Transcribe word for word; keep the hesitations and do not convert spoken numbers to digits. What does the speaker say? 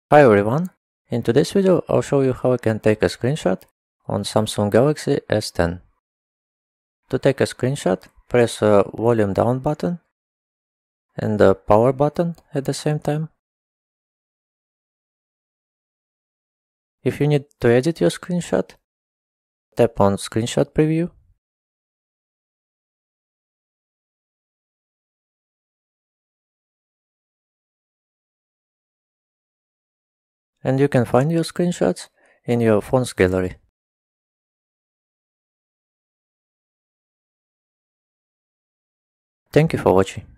Hi everyone, in today's video I'll show you how I can take a screenshot on Samsung Galaxy S ten. To take a screenshot, press the volume down button and the power button at the same time. If you need to edit your screenshot, tap on Screenshot Preview. And you can find your screenshots in your phone's gallery. Thank you for watching.